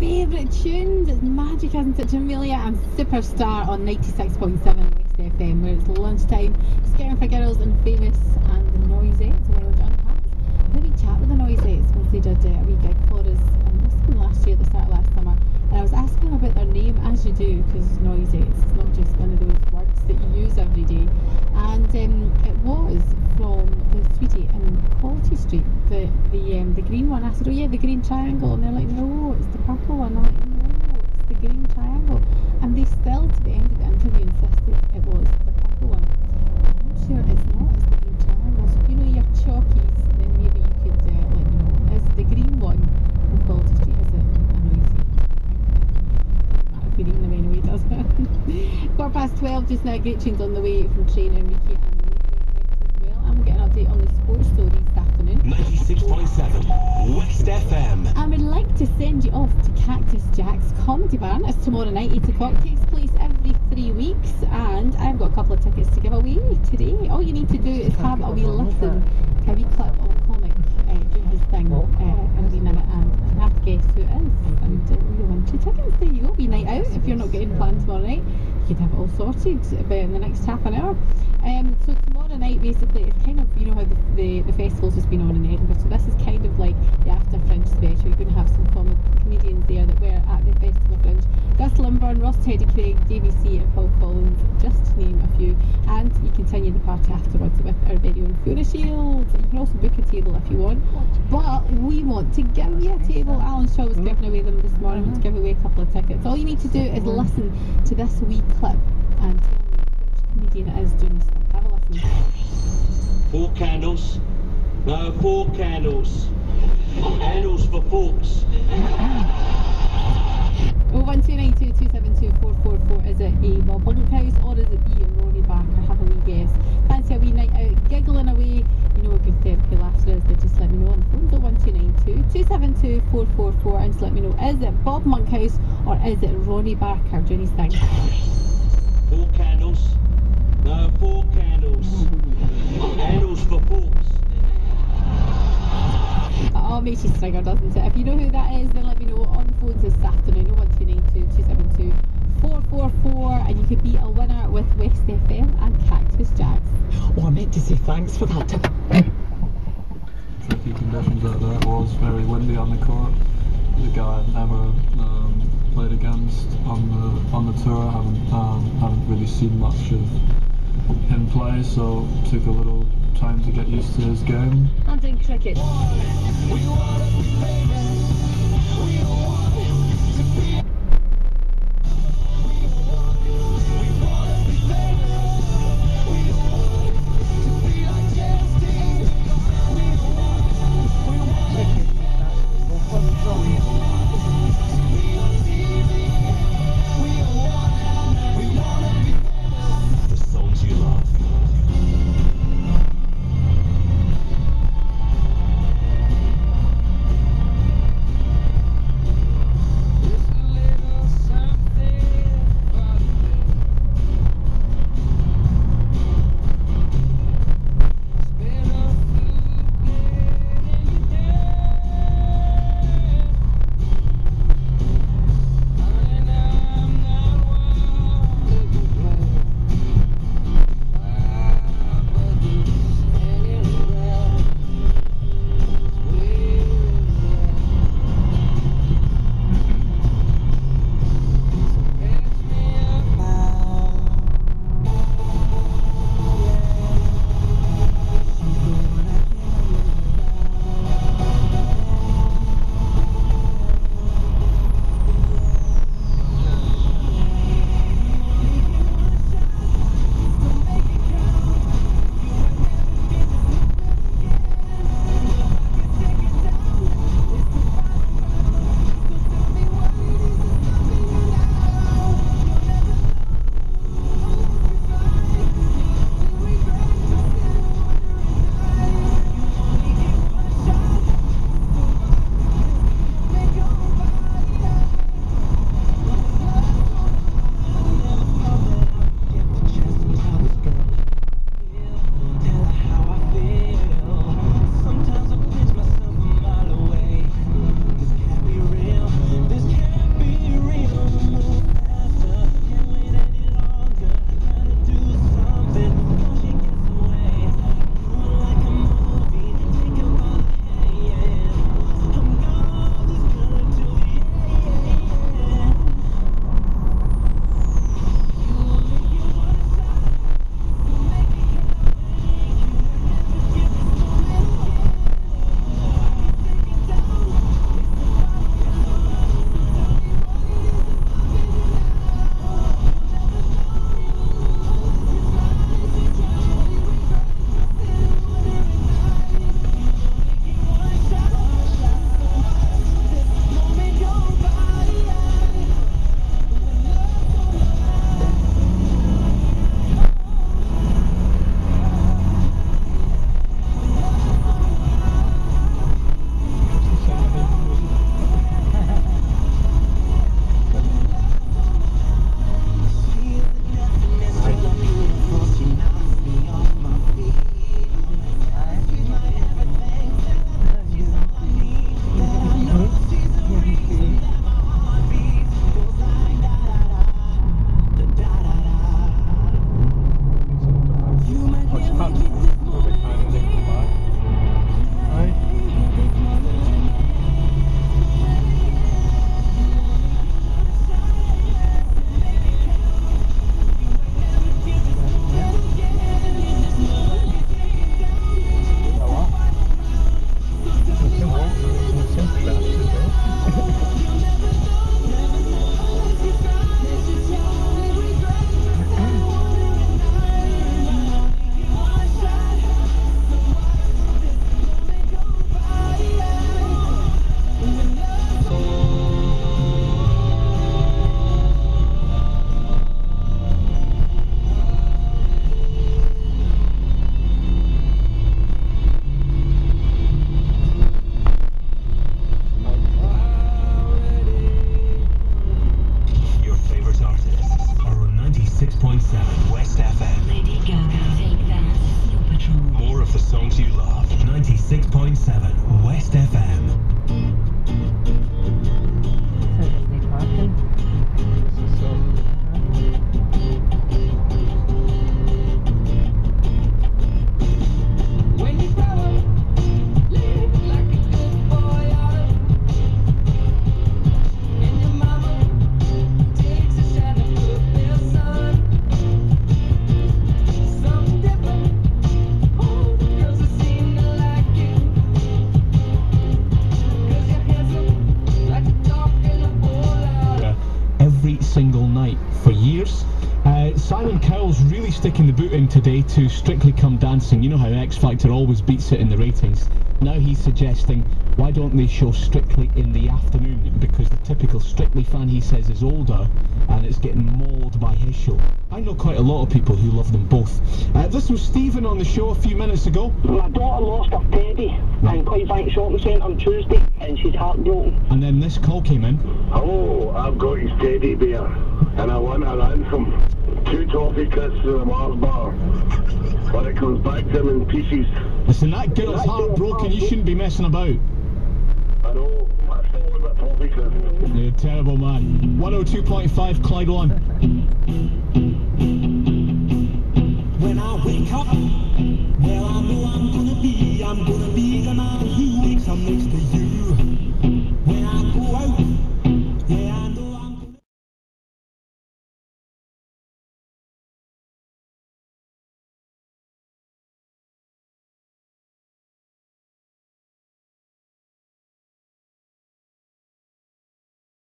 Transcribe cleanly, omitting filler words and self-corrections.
favourite tunes. It's magic, isn't it, Jamelia? And Superstar on 96.7 West FM, where it's lunchtime. Scaring for Girls and Famous and the Noisettes. Well done, Pat. I had a wee chat with the Noisettes once they did a wee gig for us. And this was last year, at the start of last summer. And I was asking them about their name, as you do, because Noisettes, it's not just one of those words that you use every day. And it was from the Sweetie in Quality Street, the green one. I said, oh yeah, the green triangle, and they're like, no, it's the purple one. I'm like, no, it's the green triangle. And they still, to the end of the interview, insisted it was the purple one. I'm sure it's not, it's the green triangle. So if you know your chalkies, then maybe you could let me know. Is the green one from Quality Street, is it a noisy? Doesn't matter if you read them anyway, does it? 12:15 just now. Great tunes on the way from Trainer, Mickey and as well. I'm getting an update on the sports story this afternoon. 96.7 West FM. I would like to send you off to Cactus Jack's Comedy Barn. It's tomorrow night, 8 o'clock. Takes place every 3 weeks, and I've got a couple of tickets to give away today. All you need to do is have a wee listen to a wee clip of a comic doing his thing in a wee minute, and you have to guess who it is, and you'll win 2 tickets. There you go, wee night out. If you're not getting planned tomorrow night, you could have it all sorted about in the next half an hour. So tomorrow night, basically, it's kind of, you know how the festival's just been on in Edinburgh, so this is kind of like the After Fringe special. You're going to have some comedians there that were at the Festival Fringe. Gus Limburn, Ross Teddy Craig, Davey C and Paul Collins, just to name a few. And you continue the party afterwards with our very own Fiona Shields. You can also book a table if you want. But we want to give you a table. Alan Shaw was giving away them this morning to give away a couple of tickets. All you need to do is listen to this wee clip and tell me which comedian it is doing this stuff. Have a listen. 4 candles. No, 4 candles. Candles for folks. 01292272444. Is it A, Bob Bunkhouse, or is it B, Ronnie Barker? Have a wee guess. Fancy a wee night out, giggling away. You know what good therapy laughter is, but just let me know on the phone. 01292272444, and just let me know, is it Bob Monkhouse or is it Ronnie Barker doing his thing? 4 candles. No, 4 candles. Candles for folks. Oh, it makes you stagger, doesn't it? If you know who that is, then let me know on the phones this afternoon. 01292272444, and you could be a winner with West FM and Cactus Jacks. Oh, I meant to say thanks for that. Tricky conditions out there. It was very windy on the court. The guy I've never played against on the tour. Haven't really seen much of him play, so took a little time to get used to his game. I'm doing cricket. The songs you love. 106.7 West FM. So there's no parking. When you grow up, live like a good boy ought and your mama takes a shot and put their son. Something different, all the girls that seem to like you. 'Cause you're handsome, like a dog in a bowl. Every single night for years. Simon Cowell's really sticking the boot in today to Strictly Come Dancing. You know how X Factor always beats it in the ratings. Now he's suggesting, why don't they show Strictly in the afternoon? Because the typical Strictly fan, he says, is older and it's getting mauled by his show. I know quite a lot of people who love them both. This was Stephen on the show a few minutes ago. My daughter lost her teddy in Clydebank Shopping Centre on Tuesday and she's heartbroken. And then this call came in. Hello, I've got his teddy bear and I want a ransom. 2 toffee crisps and a Mars bar. But it comes back to him in pieces. Listen, that girl's heartbroken, you shouldn't be messing about. I know, I still want that toffee crisp. You're a terrible man. 102.5 Clyde One. When I wake up, well I know I'm gonna be